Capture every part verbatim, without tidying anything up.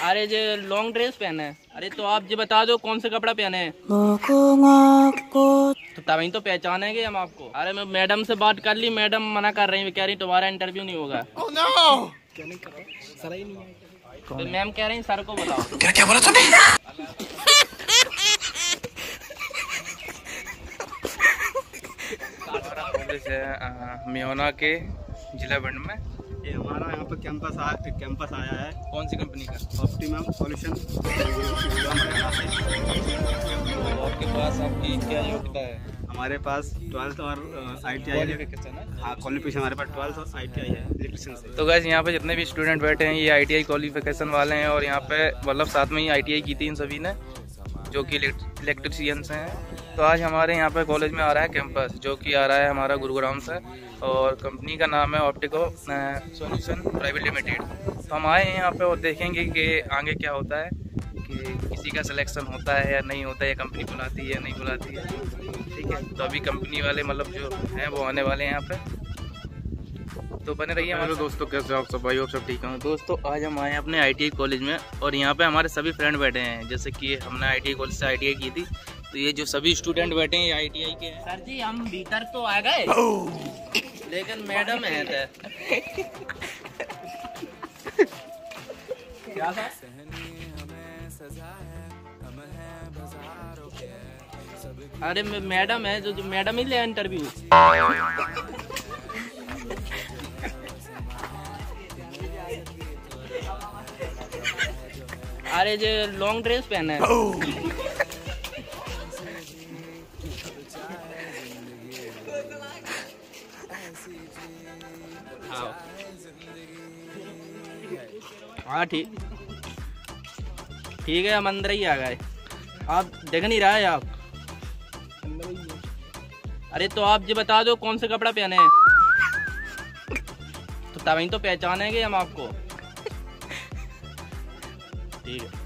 अरे जो long dress पहने है। अरे तो आप जी बता दो कौन सा कपड़ा पहने हैं तो तभी तो पहचानेंगे हम आपको। अरे मैं मैडम से बात कर ली, मैडम मना कर रही है, कह रही तुम्हारा इंटरव्यू नहीं होगा। oh, no! क्या नहीं कर रहा? सर ही नहीं है। तो मैम कह रही सर को बताओ। क्या क्या बोला तूने? कॉलेज है मियोना के जिला भिंड में। ये हमारा यहाँ पर कैंपस आ, कैंपस आया है। कौन सी कंपनी का? Optimum solution. आपके पास आपकी क्या योग्यता है? हमारे पास ट्वेल्थ और आई टी आई है। हाँ, क्वालिफिकेशन हमारे पास ट्वेल्थ और आई टी आई है इलेक्ट्रिशियन से। तो गाइस यहाँ पे जितने भी स्टूडेंट बैठे हैं ये आई टी आई क्वालिफिकेशन वाले हैं और यहाँ पे मतलब साथ में ही आई टी आई की थी इन सभी ने, जो कि इलेक्ट्रिशियंस हैं। तो आज हमारे यहाँ पे कॉलेज में आ रहा है कैंपस, जो कि आ रहा है हमारा गुरुग्राम से, और कंपनी का नाम है ऑप्टिको सॉल्यूशन प्राइवेट लिमिटेड। तो हम आए हैं यहाँ पे और देखेंगे कि आगे क्या होता है, कि किसी का सिलेक्शन होता है या नहीं होता है, या कंपनी बुलाती है या नहीं बुलाती है। ठीक है, तो अभी कंपनी वाले मतलब जो हैं वो आने वाले हैं यहाँ पे, तो बने रहिए। हेलो दोस्तों, कैसे आप सब भाई? आप सब ठीक हैं दोस्तों? आज हम आए हैं अपने आई टी आई कॉलेज में और यहाँ पे हमारे सभी फ्रेंड बैठे हैं। जैसे कि हमने आई टी आई कॉलेज से आई टी आई की थी, तो ये जो सभी स्टूडेंट बैठे हैं ये आई टी आई के हैं। सर जी हम भीतर तो आ गए लेकिन मैडम है थे। क्या था? अरे मैडम है जो, जो मैडम ही ले इंटरव्यू। अरे जो लॉन्ग ड्रेस पहने है। हाँ ठीक ठीक है, हम अंदर ही आ गए। आप देख नहीं रहा है आप? अरे तो आप जी बता दो कौन सा कपड़ा पहने हैं तो तभी तो पहचानेंगे हम आपको। ठीक है।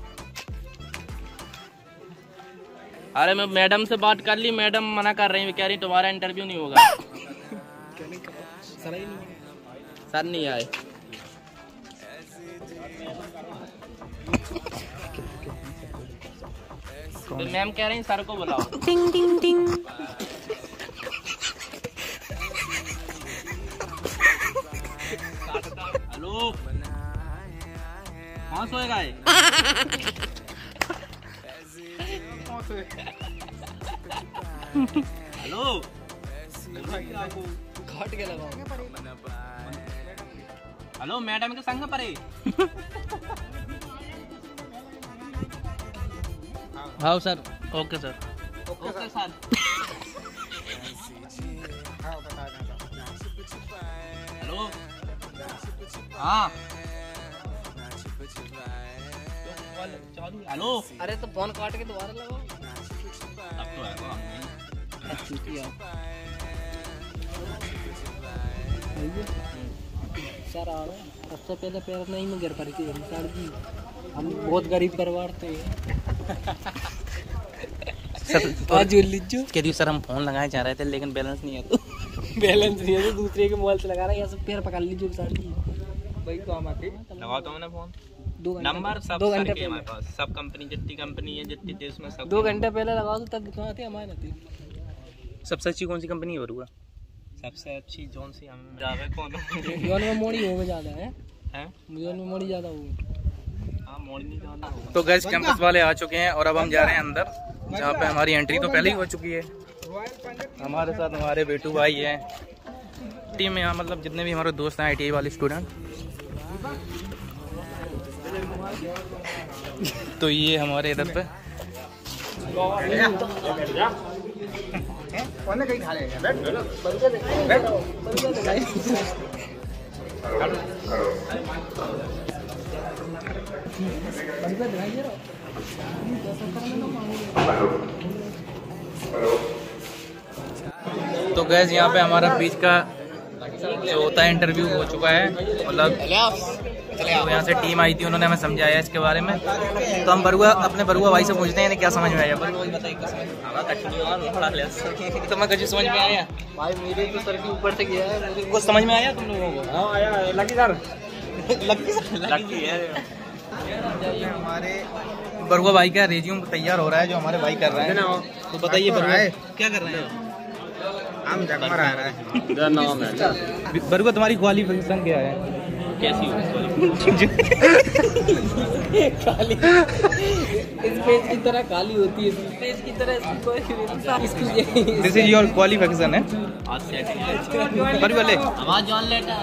अरे मैं मैडम से बात कर ली, मैडम मना कर रही है, कह रही तुम्हारा इंटरव्यू नहीं होगा। क्या नहीं कर रहा? सर ही नहीं है। सर नहीं आए। तो मैम कह रही सर को बुलाओ। टिंग टिंग टिंग। हेलो, कहाँ सोएगा है? हेलो, घाट के लगाओ। हेलो मैडम के संग परे। हाँ sir. Okay sir. Okay sir. Hello. हाँ। हेलो। अरे तो फोन काट के दोबारा लगाओ। अब तो आएगा। सर आ रहे हैं। सबसे पहले पैर नहीं में गिर पड़ी थी सर जी, हम बहुत गरीब परिवार थे। कहती सर हम फोन लगाए जा रहे थे लेकिन बैलेंस नहीं है तो बैलेंस नहीं है तो दूसरे के मोबाइल से लगा रहा है। यहाँ से पैर पकड़ लीजिए सर जी, वही काम आती। लगाओ तो मैंने फोन दो नंबर सब दो घंटे के हमारे पास, सब कंपनी जितनी कंपनी है जितनी देश में सब दो घंटे पहले लगाओ तो तब कितना आती है हमारे आती। सबसे अच्छी कौन सी कंपनी है बरुआ? सबसे अच्छी जोन सी हम जावे कौन जोन में मोड़ी होगा ज़्यादा है, हैं? जोन में मोड़ी ज़्यादा होगी। हाँ मोड़ी नहीं ज़्यादा। तो गैस कैंपस वाले आ चुके हैं और अब हम जा रहे हैं अंदर, जहाँ पे हमारी एंट्री तो पहले ही हो चुकी है। हमारे साथ हमारे बेटू भाई हैं टीम में, यहाँ मतलब जितने भी हमारे दोस्त हैं आई टी आई वाले स्टूडेंट। तो ये हमारे इधर पे तो गैस यहाँ पे हमारा बीच का जो होता है इंटरव्यू हो चुका है। मतलब तो यहाँ से टीम आई थी, उन्होंने हमें समझाया इसके बारे में। तो हम बरुआ अपने बरुआ भाई से पूछते हैं क्या समझ में आया। बरुआ बताइए तो मैं कुछ समझ में आया भाई, मेरे तो सर के ऊपर से गया है। कुछ समझ में आया तुम लोगों को? हाँ आया। लकी सर, लकी लकी है। हमारे बरुआ भाई का रेज्यूम तैयार हो रहा है जो हमारे भाई कर रहे हैं। तो बताइए बरुआ क्या कर रहे हैं? हम जगमग रहा है। बरुआ तुम्हारी क्वालिफिकेशन क्या है? कैसी हो काली स्पेस की तरह काली होती है, स्पेस की तरह दिस इज योर क्वालिफिकेशन है। बरुआ ले आवाज जॉन लेटर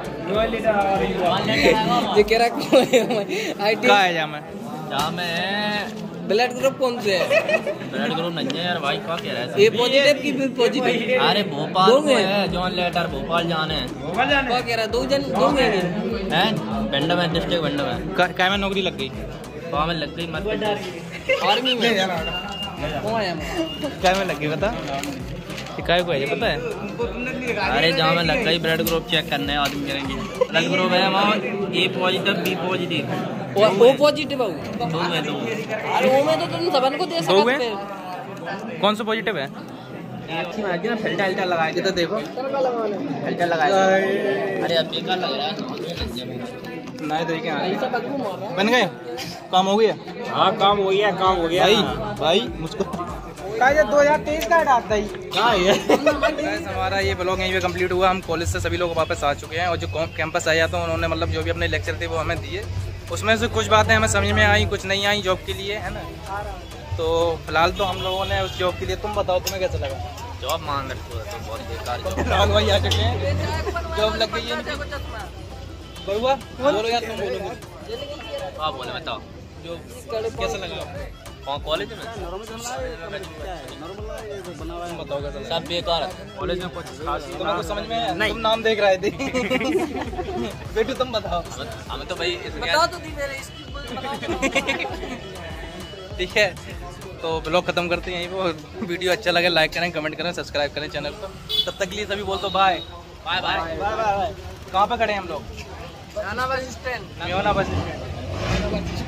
ये कह रहा कौन है? आईटी कहाँ है जाम है? जहाँ मैं ब्लड ग्रुप कौन से है? ब्लड ग्रुप नहीं है यार भाई, क्या कह रहा है? ए पॉजिटिव की बी पॉजिटिव? अरे भोपाल में है जॉन लेटर, भोपाल जाने हैं। क्या कह रहा? दो जन दो हैं हैं बेंडम है, डिस्ट्रिक्ट बेंडम है। क्या में नौकरी लग गई? वहाँ में लग गई मत आर्मी में कौन है? क्या में लग गई बता? काय को है ये पता है? अरे जहाँ में लग गई ब्लड ग्रुप चेक करने आदमी करेंगे। ब्लड ग्रुप है वहाँ A positive B positive O positive है दो है दो। अरे वो में तो तुम सबन को दे दो सकते है? कौन सा पॉजिटिव है? अच्छी बात है ना, फिल्टर फिल्टर लगाए ये तो देखो फिल्टर लगाए। अरे अब बेकार लग रहा है नहीं तो क्या बन गए? काम हो गया? हाँ काम हो गया, काम हो गया भाई भाई मुझको दो हजार तेईस का डालता ही Guys, हमारा ये ब्लॉग यहीं पे कंप्लीट हुआ। हम कॉलेज से सभी लोग वापस आ चुके हैं और जो कैंपस आया था उन्होंने मतलब जो भी अपने लेक्चर थे वो हमें दिए। उसमें से कुछ बातें हमें समझ में आई, कुछ नहीं आई जॉब के लिए, है ना। तो फिलहाल तो हम लोगों ने उस जॉब के लिए, तुम बताओ तुम्हें कैसा लगा? जॉब मांग रहे तो बहुत बेकार जॉब। राहुल भाई आ चुके हैं, जॉब लग गई है। बरुआ बोलो यार, तुम बोलो कुछ। हाँ बोले बताओ जो कैसा लगा? कौन कॉलेज में? बताओ कैसा लगा? सब बेकार है कॉलेज में कुछ खास तुम्हें कुछ समझ में आया? तुम नाम देख रहे थे बेटू तुम बताओ। हमें तो भाई बता तो दी मेरे इसकी ठीक है, तो ब्लॉग खत्म करते हैं यहीं पर। वीडियो अच्छा लगे लाइक करें, कमेंट करें, सब्सक्राइब करें चैनल को। तब तक के लिए सभी बोल तो bye bye bye bye bye. कहाँ पे खड़े हैं हम लोग? Bus stand bus stand.